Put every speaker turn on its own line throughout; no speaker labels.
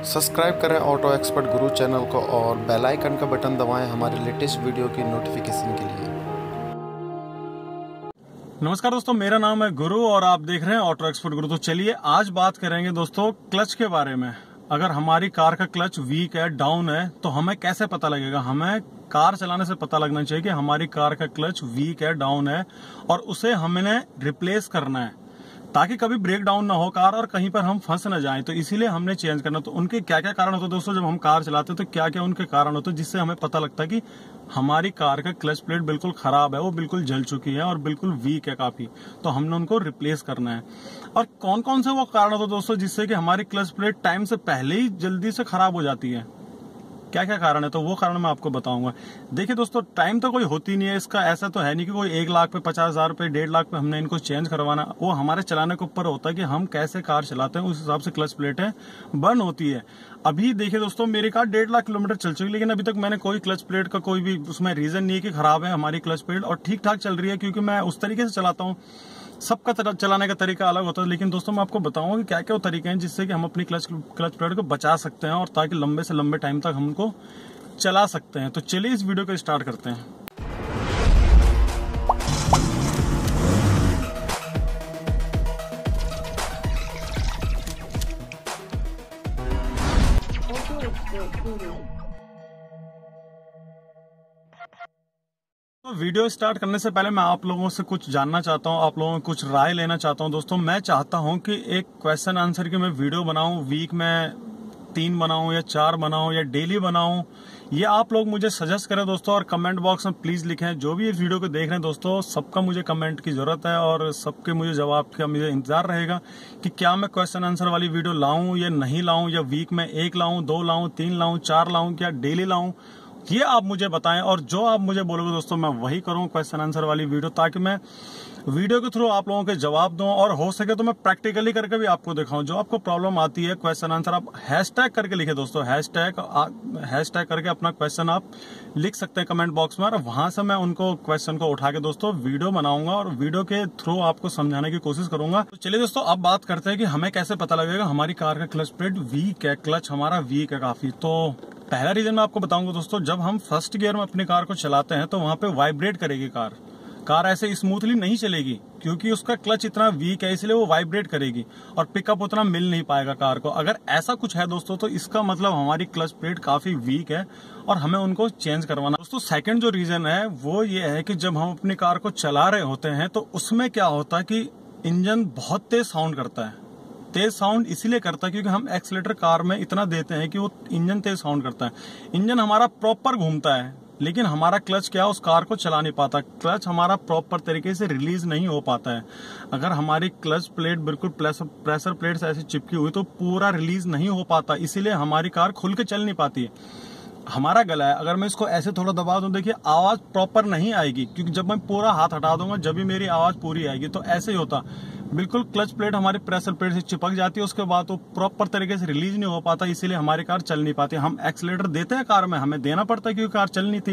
Subscribe करें auto expert गुरु channel को और बेल आइकन का बटन दबाएं हमारे लेटेस्ट वीडियो की नोटिफिकेशन के लिए।
नमस्कार दोस्तों, मेरा नाम है गुरु और आप देख रहे हैं ऑटो एक्सपर्ट गुरु। तो चलिए आज बात करेंगे दोस्तों क्लच के बारे में। अगर हमारी कार का क्लच वीक है, डाउन है, तो हमें कैसे पता लगेगा? हमें कार चलाने से पता लगना चाहिए कि हमारी कार का क्लच वीक है, डाउन है और उसे हमने रिप्लेस करना है ताकि कभी ब्रेक डाउन ना हो कार और कहीं पर हम फंस ना जाएं। तो इसीलिए हमने चेंज करना। तो उनके क्या क्या कारण होते हैं दोस्तों? जब हम कार चलाते हैं तो क्या क्या उनके कारण होते हैं जिससे हमें पता लगता है कि हमारी कार का क्लच प्लेट बिल्कुल खराब है, वो बिल्कुल जल चुकी है और बिल्कुल वीक है काफी, तो हमने उनको रिप्लेस करना है। और कौन कौन से वो कारण होते हैं दोस्तों जिससे कि हमारी क्लच प्लेट टाइम से पहले ही जल्दी से खराब हो जाती है? क्या क्या कारण है? तो वो कारण मैं आपको बताऊंगा। देखिए दोस्तों, टाइम तो कोई होती नहीं है इसका। ऐसा तो है नहीं कि कोई 1 लाख पे, 50,000 पे, 1.5 लाख पे हमने इनको चेंज करवाना। वो हमारे चलाने के ऊपर होता है कि हम कैसे कार चलाते हैं, उस हिसाब से क्लच प्लेटें बर्न होती है। अभी देखिए दोस्तों, मेरी कार 1.5 लाख किलोमीटर चल चुकी है, लेकिन अभी तक मैंने कोई क्लच प्लेट का कोई भी उसमें रीजन नहीं है कि खराब है हमारी क्लच प्लेट, और ठीक ठाक चल रही है क्योंकि मैं उस तरीके से चलाता हूँ। सबका चलाने का तरीका अलग होता है, लेकिन दोस्तों मैं आपको बताऊंगा कि क्या क्या वो तरीके हैं जिससे कि हम अपनी क्लच प्लेट को बचा सकते हैं और ताकि लंबे से लंबे टाइम तक हम उनको चला सकते हैं। तो चलिए इस वीडियो को स्टार्ट करते हैं। तो वीडियो स्टार्ट करने से पहले मैं आप लोगों से कुछ जानना चाहता हूं, आप लोगों को कुछ राय लेना चाहता हूं। दोस्तों मैं चाहता हूं कि एक क्वेश्चन आंसर की मैं वीडियो बनाऊं, वीक में 3 बनाऊं या 4 बनाऊं या डेली बनाऊं, ये आप लोग मुझे सजेस्ट करें दोस्तों। और कमेंट बॉक्स में प्लीज लिखें, जो भी इस वीडियो को देख रहे हैं दोस्तों, सबका मुझे कमेंट की जरूरत है और सबके मुझे जवाब का मुझे इंतजार रहेगा कि क्या मैं क्वेश्चन आंसर वाली वीडियो लाऊं या नहीं लाऊं, या वीक में 1 लाऊं, 2 लाऊं, 3 लाऊं, 4 लाऊं, क्या डेली लाऊं, ये आप मुझे बताएं। और जो आप मुझे बोलोगे दोस्तों मैं वही करूं, क्वेश्चन आंसर वाली वीडियो, ताकि मैं वीडियो के थ्रू आप लोगों के जवाब दूं और हो सके तो मैं प्रैक्टिकली करके भी आपको दिखाऊं। जो आपको प्रॉब्लम आती है क्वेश्चन आंसर, आप हैशटैग करके लिखे दोस्तों, हैशटैग करके अपना क्वेश्चन आप लिख सकते हैं कमेंट बॉक्स में, और वहां से मैं उनको क्वेश्चन को उठा के दोस्तों वीडियो बनाऊंगा और वीडियो के थ्रू आपको समझाने की कोशिश करूंगा। तो चलिए दोस्तों अब बात करते हैं कि हमें कैसे पता लगेगा हमारी कार का क्लच प्लेट वीक है, क्लच हमारा वीक है काफी। तो पहला रीजन मैं आपको बताऊंगा दोस्तों, जब हम फर्स्ट गियर में अपनी कार को चलाते हैं तो वहां पे वाइब्रेट करेगी कार ऐसे स्मूथली नहीं चलेगी क्योंकि उसका क्लच इतना वीक है, इसलिए वो वाइब्रेट करेगी और पिकअप उतना मिल नहीं पाएगा कार को। अगर ऐसा कुछ है दोस्तों तो इसका मतलब हमारी क्लच प्लेट काफी वीक है और हमें उनको चेंज करवाना। दोस्तों सेकंड जो रीजन है वो ये है कि जब हम अपनी कार को चला रहे होते हैं तो उसमें क्या होता है कि इंजन बहुत तेज साउंड करता है। तेज साउंड इसीलिए करता है क्योंकि हम एक्सीलेटर कार में इतना देते हैं कि वो इंजन तेज साउंड करता है। इंजन हमारा प्रॉपर घूमता है, लेकिन हमारा क्लच क्या, उस कार को चला नहीं पाता। क्लच हमारा प्रॉपर तरीके से रिलीज नहीं हो पाता है। अगर हमारी क्लच प्लेट बिल्कुल प्रेशर प्लेट से ऐसी चिपकी हुई तो पूरा रिलीज नहीं हो पाता, इसीलिए हमारी कार खुल के चल नहीं पाती है। हमारा गला है, अगर मैं इसको ऐसे थोड़ा दबा दूं, देखिए आवाज प्रॉपर नहीं आएगी, क्योंकि जब मैं पूरा हाथ हटा दूंगा जब भी मेरी आवाज पूरी आएगी। तो ऐसे ही होता, बिल्कुल क्लच प्लेट हमारी प्रेशर प्लेट से चिपक जाती है, उसके बाद वो प्रॉपर तरीके से रिलीज नहीं हो पाता, इसीलिए हमारी कार चल नहीं पाती। हम एक्सीलेटर देते हैं कार में, हमें देना पड़ता है क्योंकि कार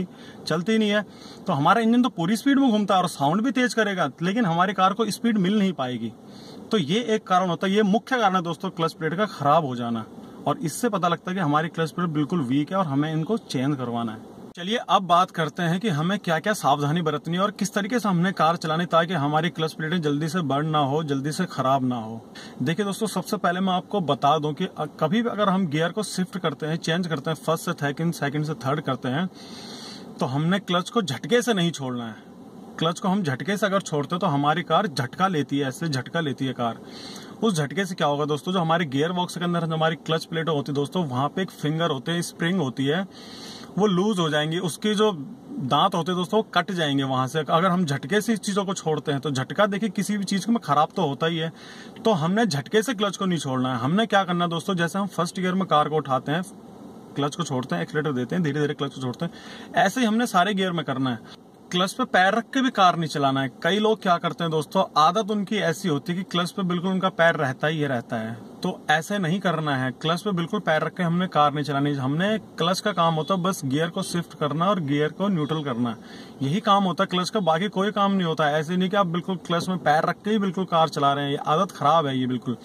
चलती नहीं है। तो हमारा इंजन तो पूरी स्पीड में घूमता है और साउंड भी तेज करेगा, लेकिन हमारी कार को स्पीड मिल नहीं पाएगी। तो ये एक कारण होता है, ये मुख्य कारण है दोस्तों क्लच प्लेट का खराब हो जाना, और इससे पता लगता है कि हमारी क्लच प्लेट बिल्कुल वीक है और हमें इनको चेंज करवाना है। चलिए अब बात करते हैं कि हमें क्या क्या सावधानी बरतनी है और किस तरीके से हमने कार चलानी ताकि हमारी क्लच प्लेटें जल्दी से बर्न ना हो, जल्दी से खराब ना हो। देखिए दोस्तों, सबसे पहले मैं आपको बता दूं कि कभी भी अगर हम गियर को शिफ्ट करते हैं, चेंज करते हैं, फर्स्ट से सेकंड से थर्ड करते हैं, तो हमने क्लच को झटके से नहीं छोड़ना है। क्लच को हम झटके से अगर छोड़ते हैं तो हमारी कार झटका लेती है, ऐसे झटका लेती है कार। उस झटके से क्या होगा दोस्तों, जो हमारी गियर बॉक्स के अंदर हमारी क्लच प्लेट होती है दोस्तों, वहां पे एक फिंगर होते हैं, स्प्रिंग होती है, वो लूज हो जाएंगी। उसके जो दांत होते हैं दोस्तों कट जाएंगे वहां से। अगर हम झटके से इस चीजों को छोड़ते हैं तो झटका देखिए किसी भी चीज में खराब तो होता ही है, तो हमने झटके से क्लच को नहीं छोड़ना है। हमने क्या करना है दोस्तों, जैसे हम फर्स्ट गियर में कार को उठाते हैं, क्लच को छोड़ते हैं, एक्सीलेटर देते हैं, धीरे धीरे क्लच को छोड़ते हैं, ऐसे ही हमने सारे गियर में करना है। क्लच पे पैर रख के भी कार नहीं चलाना है। कई लोग क्या करते हैं दोस्तों, आदत उनकी ऐसी होती है कि क्लच पे बिल्कुल उनका पैर रहता है, तो ऐसे नहीं करना है। क्लच पे बिल्कुल पैर रख के हमने कार नहीं चलानी। हमने क्लच का काम होता है बस गियर को शिफ्ट करना और गियर को न्यूट्रल करना, यही काम होता है क्लच का, बाकी कोई काम नहीं होता है। ऐसे नहीं कि आप बिल्कुल क्लच में पैर रख के ही बिल्कुल कार चला रहे हैं, ये आदत खराब है ये बिल्कुल।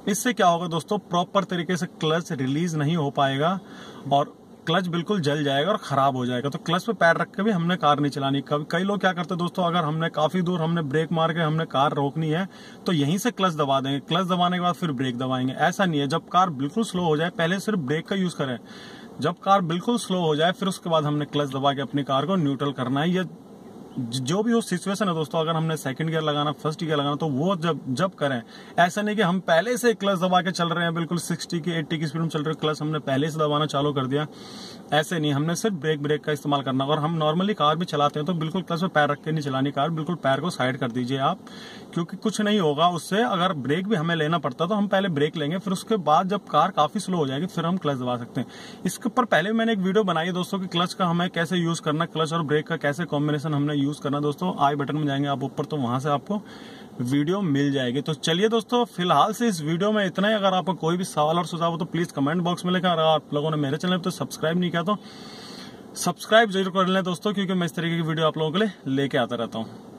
इससे क्या होगा दोस्तों, प्रॉपर तरीके से क्लच रिलीज नहीं हो पाएगा और क्लच बिल्कुल जल जाएगा और खराब हो जाएगा। तो क्लच पे पैर रख के भी हमने कार नहीं चलानी। कई लोग क्या करते हैं दोस्तों, अगर हमने काफी दूर हमने ब्रेक मार के हमने कार रोकनी है तो यहीं से क्लच दबा देंगे, क्लच दबाने के बाद फिर ब्रेक दबाएंगे। ऐसा नहीं है, जब कार बिल्कुल स्लो हो जाए पहले सिर्फ ब्रेक का यूज करें, जब कार बिल्कुल स्लो हो जाए फिर उसके बाद हमने क्लच दबा के अपनी कार को न्यूट्रल करना है। ये जो भी हो सिचुएशन है दोस्तों, अगर हमने सेकंड गियर लगाना, फर्स्ट गियर लगाना, तो वो जब करें। ऐसा नहीं कि हम पहले से क्लच दबा के चल रहे हैं, बिल्कुल 60 की 80 की स्पीड में चल रहे हैं, क्लच हमने पहले से दबाना चालू कर दिया। ऐसे नहीं, हमने सिर्फ ब्रेक का इस्तेमाल करना। और हम नॉर्मली कार भी चलाते हैं तो बिल्कुल क्लच में पैर रख के नहीं चलानी कार, बिल्कुल पैर को साइड कर दीजिए आप, क्योंकि कुछ नहीं होगा उससे। अगर ब्रेक भी हमें लेना पड़ता तो हम पहले ब्रेक लेंगे, फिर उसके बाद जब कार काफी स्लो हो जाएगी फिर हम क्लच दबा सकते हैं। इसके ऊपर पहले मैंने एक वीडियो बनाई है दोस्तों कि क्लच का हमें कैसे यूज करना, क्लच और ब्रेक का कैसे कॉम्बिनेशन हमने यूज करना। दोस्तों आई बटन में जाएंगे आप ऊपर तो वहां से आपको वीडियो मिल जाएगी। तो चलिए दोस्तों, फिलहाल से इस वीडियो में इतना ही। अगर आपको कोई भी सवाल और सुझाव हो तो प्लीज कमेंट बॉक्स में लिखें। अगर आप लोगों ने मेरे चैनल पर सब्सक्राइब नहीं किया तो सब्सक्राइब जरूर कर लें दोस्तों, क्योंकि मैं इस तरीके की वीडियो आप लोगों के लिए लेके आता रहता हूँ।